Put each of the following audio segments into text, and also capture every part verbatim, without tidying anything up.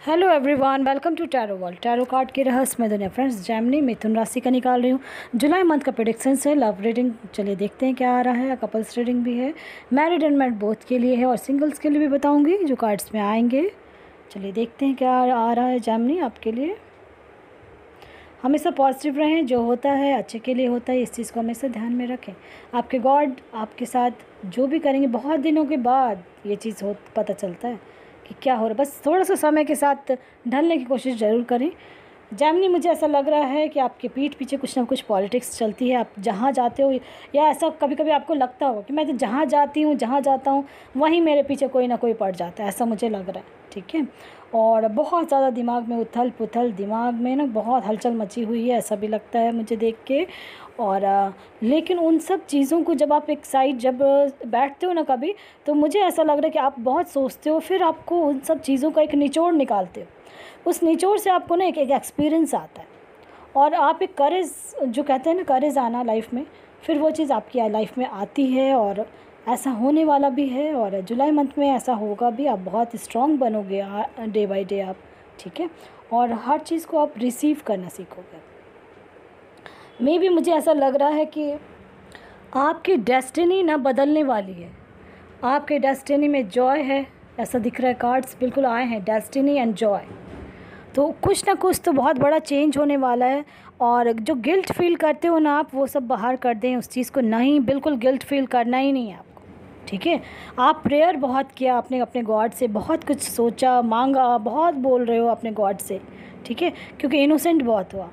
Hello everyone, welcome to tarot world. Tarot card की रहस्यमय दुनिया। फ्रेंड्स, जेमिनी मिथुन राशि का निकाल रही हूँ। जुलाई मंथ का प्रेडिक्शन है। लव रीडिंग, चलिए देखते हैं क्या आ रहा है। कपल्स रीडिंग भी है, मैरिड एंड मैरिड बोथ के लिए है और सिंगल्स के लिए भी बताऊँगी जो कार्ड्स में आएंगे। चलिए देखते हैं क्या आ रहा है जेमिनी आपके लिए। हमेशा पॉजिटिव रहें, जो होता है अच्छे के लिए होता है, इस चीज़ को हमेशा ध्यान में रखें। आपके गॉड आपके साथ जो भी करेंगे, बहुत दिनों के बाद ये चीज़ हो पता चलता है कि क्या हो रहा है। बस थोड़ा सा समय के साथ ढलने की कोशिश ज़रूर करें। जेमिनी, मुझे ऐसा लग रहा है कि आपके पीठ पीछे कुछ ना कुछ पॉलिटिक्स चलती है। आप जहाँ जाते हो, या ऐसा कभी कभी आपको लगता होगा कि मैं तो जहाँ जाती हूँ जहाँ जाता हूँ वहीं मेरे पीछे कोई ना कोई पड़ जाता है, ऐसा मुझे लग रहा है। ठीक है, और बहुत ज़्यादा दिमाग में उथल पुथल, दिमाग में ना बहुत हलचल मची हुई है, ऐसा भी लगता है मुझे देख के। और आ, लेकिन उन सब चीज़ों को जब आप एक साइड जब बैठते हो ना कभी, तो मुझे ऐसा लग रहा है कि आप बहुत सोचते हो, फिर आपको उन सब चीज़ों का एक निचोड़ निकालते हो। उस निचोड़ से आपको ना एक एक एक्सपीरियंस आता है और आप एक करेज, जो कहते हैं ना करेज आना लाइफ में, फिर वो चीज़ आपकी लाइफ में आती है और ऐसा होने वाला भी है। और जुलाई मंथ में ऐसा होगा भी। आप बहुत स्ट्रॉन्ग बनोगे डे बाय डे आप। ठीक है, और हर चीज़ को आप रिसीव करना सीखोगे। मे भी मुझे ऐसा लग रहा है कि आपकी डेस्टिनी ना बदलने वाली है। आपके डेस्टिनी में जॉय है, ऐसा दिख रहा है। कार्ड्स बिल्कुल आए हैं, डेस्टिनी एंड जॉय। तो कुछ ना कुछ तो बहुत बड़ा चेंज होने वाला है। और जो गिल्ट फील करते हो ना आप, वो सब बाहर कर दें उस चीज़ को। नहीं, बिल्कुल गिल्ट फील करना ही नहीं है आपको। ठीक है, आप प्रेयर बहुत किया आपने अपने गॉड से, बहुत कुछ सोचा, मांगा, बहुत बोल रहे हो अपने गॉड से। ठीक है, क्योंकि इनोसेंट बहुत हुआ,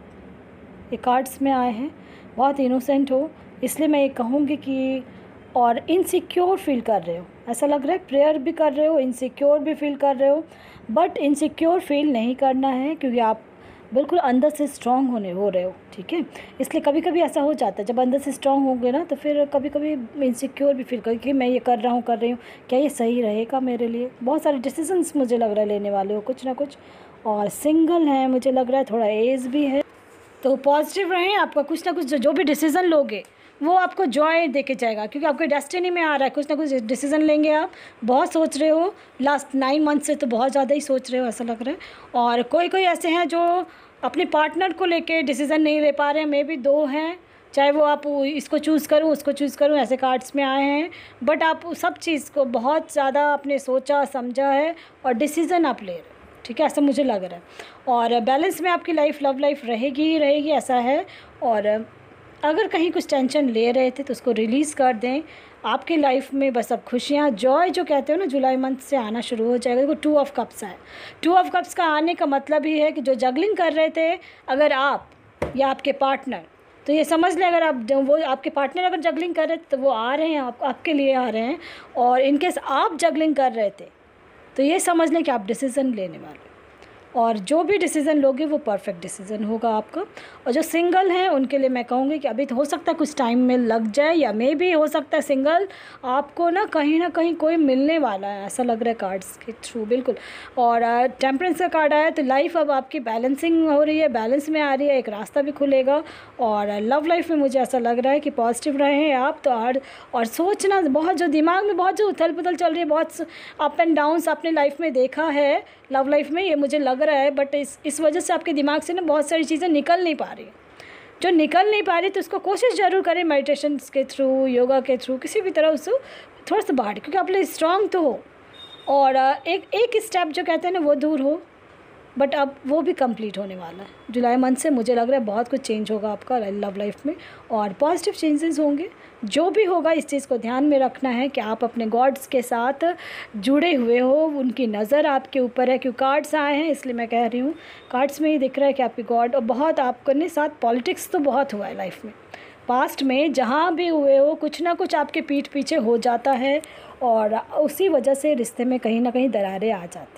ये कार्ड्स में आए हैं, बहुत इनोसेंट हो, इसलिए मैं ये कहूँगी कि। और इनसिक्योर फील कर रहे हो, ऐसा लग रहा है। प्रेयर भी कर रहे हो, इनसिक्योर भी फील कर रहे हो, बट इनसिक्योर फील नहीं करना है क्योंकि आप बिल्कुल अंदर से स्ट्रांग होने हो रहे हो। ठीक है, इसलिए कभी कभी ऐसा हो जाता है, जब अंदर से स्ट्रांग होंगे ना, तो फिर कभी कभी इनसिक्योर भी फील कर कि मैं ये कर रहा हूँ कर रही हूँ क्या ये सही रहेगा मेरे लिए। बहुत सारे डिसीजंस मुझे लग रहा है लेने वाले हो कुछ ना कुछ। और सिंगल हैं, मुझे लग रहा है थोड़ा एज भी है, तो पॉजिटिव रहें। आपका कुछ ना कुछ जो, जो भी डिसीज़न लोगे वो आपको जॉय देके जाएगा, क्योंकि आपके डेस्टिनी में आ रहा है। कुछ ना कुछ डिसीज़न लेंगे आप। बहुत सोच रहे हो, लास्ट नाइन मंथ से तो बहुत ज़्यादा ही सोच रहे हो ऐसा लग रहा है। और कोई कोई ऐसे हैं जो अपने पार्टनर को लेके डिसीज़न नहीं ले पा रहे हैं। मे भी दो हैं, चाहे वो आप इसको चूज़ करूँ उसको चूज़ करूँ, ऐसे कार्ड्स में आए हैं। बट आप सब चीज़ को बहुत ज़्यादा आपने सोचा समझा है और डिसीज़न आप ले रहे हो। ठीक है, ऐसा मुझे लग रहा है। और बैलेंस में आपकी लाइफ, लव लाइफ रहेगी ही रहेगी, ऐसा है। और अगर कहीं कुछ टेंशन ले रहे थे तो उसको रिलीज़ कर दें। आपकी लाइफ में बस अब खुशियाँ, जॉय जो कहते हो ना, जुलाई मंथ से आना शुरू हो जाएगा। देखो, टू ऑफ कप्स है। टू ऑफ कप्स का आने का मतलब ही है कि जो जगलिंग कर रहे थे, अगर आप या आपके पार्टनर, तो ये समझ लें, अगर आप वो आपके पार्टनर अगर जगलिंग कर रहे थे तो वो आ रहे हैं, आप आपके लिए आ रहे हैं। और इनकेस आप जगलिंग कर रहे थे तो ये समझ लें कि आप डिसीज़न लेने वाले, और जो भी डिसीज़न लोगे वो परफेक्ट डिसीज़न होगा आपका। और जो सिंगल हैं उनके लिए मैं कहूँगी कि अभी तो हो सकता है कुछ टाइम में लग जाए, या मे भी हो सकता है सिंगल आपको ना कहीं ना कहीं कोई मिलने वाला है, ऐसा लग रहा है कार्ड्स के थ्रू। बिल्कुल। और टेम्परेंस का कार्ड आया, तो लाइफ अब आपकी बैलेंसिंग हो रही है, बैलेंस में आ रही है, एक रास्ता भी खुलेगा। और लव लाइफ में मुझे ऐसा लग रहा है कि पॉजिटिव रहें आप तो। और, और सोचना बहुत, जो दिमाग में बहुत जो उथल पुथल चल रही है, बहुत अप एंड डाउन्स अपने लाइफ में देखा है लव लाइफ में, ये मुझे लग रहा है। बट इस इस वजह से आपके दिमाग से ना बहुत सारी चीज़ें निकल नहीं पा रही। जो निकल नहीं पा रही तो उसको कोशिश ज़रूर करें, मेडिटेशन के थ्रू, योगा के थ्रू, किसी भी तरह उसको थोड़ा सा बाहर, क्योंकि आप लोग स्ट्रांग तो हो। और एक एक स्टेप जो कहते हैं ना वो दूर हो, बट अब वो भी कंप्लीट होने वाला है। जुलाई मंथ से मुझे लग रहा है बहुत कुछ चेंज होगा आपका लव लाइफ में, और पॉजिटिव चेंजेस होंगे। जो भी होगा इस चीज़ को ध्यान में रखना है कि आप अपने गॉड्स के साथ जुड़े हुए हो, उनकी नज़र आपके ऊपर है। क्यों कार्ड्स आए हैं इसलिए मैं कह रही हूँ। कार्ड्स में ही दिख रहा है कि आपके गॉड, और बहुत आपके साथ पॉलिटिक्स तो बहुत हुआ है लाइफ में, पास्ट में जहाँ भी हुए हो, कुछ ना कुछ आपके पीठ पीछे हो जाता है, और उसी वजह से रिश्ते में कहीं ना कहीं दरारें आ जाती।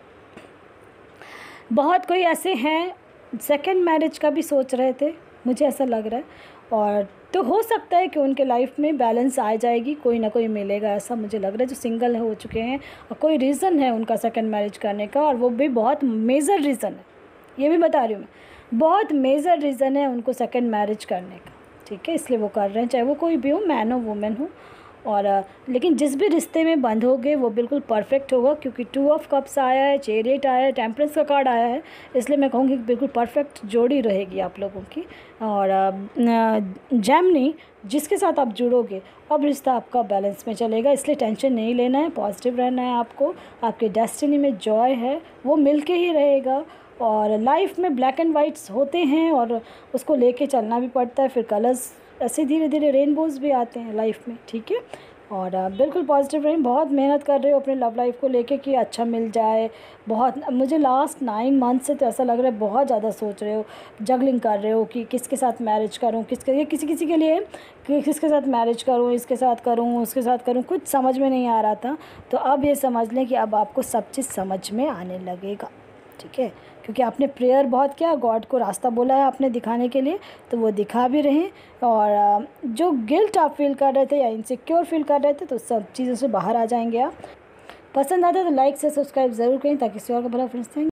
बहुत कोई ऐसे हैं सेकंड मैरिज का भी सोच रहे थे, मुझे ऐसा लग रहा है। और तो हो सकता है कि उनके लाइफ में बैलेंस आ जाएगी, कोई ना कोई मिलेगा, ऐसा मुझे लग रहा है। जो सिंगल हो चुके हैं और कोई रीज़न है उनका सेकंड मैरिज करने का, और वो भी बहुत मेजर रीज़न है, ये भी बता रही हूँ मैं, बहुत मेजर रीज़न है उनको सेकंड मैरिज करने का। ठीक है, इसलिए वो कर रहे हैं, चाहे वो कोई भी हो, मैन हो वुमेन हो। और अ, लेकिन जिस भी रिश्ते में बंधोगे वो बिल्कुल परफेक्ट होगा, क्योंकि टू ऑफ कप्स आया है, चेरियट आया है, टेम्परेंस का कार्ड आया है, इसलिए मैं कहूँगी कि बिल्कुल परफेक्ट जोड़ी रहेगी आप लोगों की। और जेमिनी जिसके साथ आप जुड़ोगे अब रिश्ता आपका बैलेंस में चलेगा, इसलिए टेंशन नहीं लेना है, पॉजिटिव रहना है आपको। आपके डेस्टिनी में जॉय है वो मिल के ही रहेगा। और लाइफ में ब्लैक एंड वाइट्स होते हैं और उसको लेके चलना भी पड़ता है, फिर कलर्स ऐसे धीरे धीरे रेनबोज भी आते हैं लाइफ में, ठीक है। और आ, बिल्कुल पॉजिटिव रहें, बहुत मेहनत कर रहे हो अपने लव लाइफ को लेके कि अच्छा मिल जाए। बहुत मुझे लास्ट नाइन मंथ से तो ऐसा लग रहा है बहुत ज़्यादा सोच रहे हो, जगलिंग कर रहे हो कि किसके साथ मैरिज करूं, किसके ये किसी किसी के लिए कि किसके साथ मैरिज करूं, इसके साथ करूं, उसके साथ करूं, कुछ समझ में नहीं आ रहा था। तो अब ये समझ लें कि अब आपको सब चीज़ समझ में आने लगेगा, ठीक है, क्योंकि आपने प्रेयर बहुत किया, गॉड को रास्ता बोला है आपने दिखाने के लिए, तो वो दिखा भी रहे हैं। और जो गिल्ट आप फील कर रहे थे या इनसिक्योर फील कर रहे थे तो सब चीज़ों से बाहर आ जाएंगे आप। पसंद आता है तो लाइक से सब्सक्राइब ज़रूर करें ताकि किसी और का भला फ्रेंड्स।